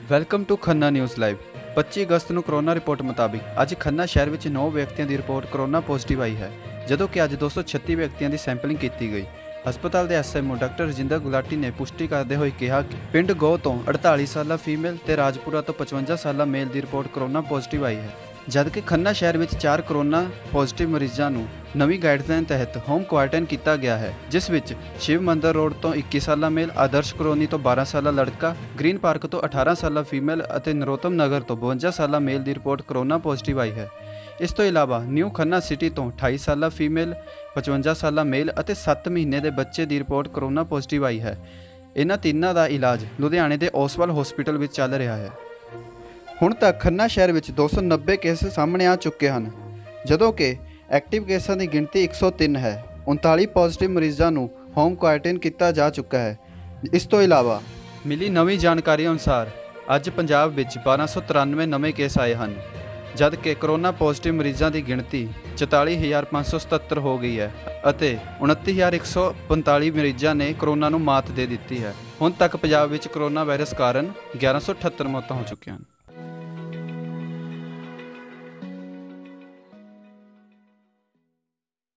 Welcome to Khanna news live. 25 ਅਗਸਤ ਨੂੰ corona report ਮੁਤਾਬਿਕ ਅੱਜ ਖੰਨਾ ਸ਼ਹਿਰ ਵਿੱਚ 9 ਵਿਅਕਤੀਆਂ ਦੀ ਰਿਪੋਰਟ ਕਰੋਨਾ ਪੋਜ਼ਿਟਿਵ ਆਈ ਹੈ, ਜਦੋਂ ਕਿ ਅੱਜ 236 ਵਿਅਕਤੀਆਂ ਦੀ ਸੈਂਪਲਿੰਗ ਕੀਤੀ ਗਈ। ਹਸਪਤਾਲ ਦੇ ਐਸਐਮਓ ਡਾਕਟਰ ਰਜਿੰਦਰ ਗੁਲਾਟੀ ਨੇ ਪੁਸ਼ਟੀ ਕਰਦੇ ਹੋਏ ਕਿਹਾ ਕਿ ਪਿੰਡ ਗੋ ਤੋਂ 48 ਸਾਲਾ ਫੀਮੇਲ ਤੇ ਰਾਜਪੁਰਾ ਤੋਂ 55 ਸਾਲਾ ਮੇਲ ਦੀ ਰਿਪੋਰਟ ਕਰੋਨਾ ਪੋਜ਼ਿਟਿਵ ਆਈ ਹੈ, ਜਦਕਿ ਖੰਨਾ ਸ਼ਹਿਰ ਵਿੱਚ 4 ਕਰੋਨਾ ਪੋਜ਼ਿਟਿਵ ਮਰੀਜ਼ਾਂ ਨੂੰ ਨਵੀਂ ਗਾਈਡਲਾਈਨ ਤਹਿਤ ਹੋਮ ਕੁਆਰੰਟਾਈਨ ਕੀਤਾ ਗਿਆ ਹੈ, ਜਿਸ ਵਿੱਚ ਸ਼ਿਵ ਮੰਦਰ ਰੋਡ ਤੋਂ 21 ਸਾਲਾ ਮੇਲ, ਆਦਰਸ਼ ਕਲੋਨੀ ਤੋਂ 12 ਸਾਲਾ ਲੜਕਾ, ਗ੍ਰੀਨ ਪਾਰਕ ਤੋਂ 18 ਸਾਲਾ ਫੀਮੇਲ ਅਤੇ ਨਰੋਤਮ ਨਗਰ ਤੋਂ 52 ਸਾਲਾ ਮੇਲ ਦੀ ਰਿਪੋਰਟ ਕਰੋਨਾ ਪੋਜ਼ਿਟਿਵ ਆਈ ਹੈ। ਇਸ ਤੋਂ ਇਲਾਵਾ ਨਿਊ ਖੰਨਾ ਸਿਟੀ ਤੋਂ 28 ਸਾਲਾ ਫੀਮੇਲ, 55 ਸਾਲਾ ਮੇਲ ਅਤੇ 7 ਮਹੀਨੇ ਦੇ ਬੱਚੇ ਦੀ ਰਿਪੋਰਟ ਕਰੋਨਾ ਪੋਜ਼ਿਟਿਵ ਆਈ ਹੈ। ਇਹਨਾਂ ਤਿੰਨਾਂ ਦਾ ਇਲਾਜ ਲੁਧਿਆਣੇ ਦੇ ਓਸਵਾਲ ਹਸਪੀਟਲ ਵਿੱਚ ਚੱਲ ਰਿਹਾ ਹੈ। ਹੁਣ ਤੱਕ ਖੰਨਾ ਸ਼ਹਿਰ ਵਿੱਚ 290 ਕੇਸ ਸਾਹਮਣੇ ਆ ਚੁੱਕੇ ਹਨ, ਜਦੋਂ ਕਿ ਐਕਟਿਵ ਕੇਸਾਂ ਦੀ ਗਿਣਤੀ 103 ਹੈ। 39 ਪੋਜ਼ਿਟਿਵ ਮਰੀਜ਼ਾਂ ਨੂੰ ਹੋਮ ਕੁਆਰੰਟਾਈਨ ਕੀਤਾ ਜਾ ਚੁੱਕਾ ਹੈ। ਇਸ ਤੋਂ ਇਲਾਵਾ ਮਿਲੀ ਨਵੀਂ ਜਾਣਕਾਰੀ ਅਨੁਸਾਰ ਅੱਜ ਪੰਜਾਬ ਵਿੱਚ 1293 ਨਵੇਂ ਕੇਸ ਆਏ ਹਨ, ਜਦ ਕਿ ਕਰੋਨਾ ਪੋਜ਼ਿਟਿਵ ਮਰੀਜ਼ਾਂ ਦੀ ਗਿਣਤੀ 44577 ਹੋ ਗਈ ਹੈ ਅਤੇ 29145 ਮਰੀਜ਼ਾਂ ਨੇ ਕਰੋਨਾ ਨੂੰ ਮਾਤ ਦੇ ਦਿੱਤੀ ਹੈ। ਹੁਣ ਤੱਕ ਪੰਜਾਬ ਵਿੱਚ ਕਰੋਨਾ ਵਾਇਰਸ ਕਾਰਨ 1178 ਮੌਤਾਂ ਹੋ ਚੁੱਕੀਆਂ ਹਨ।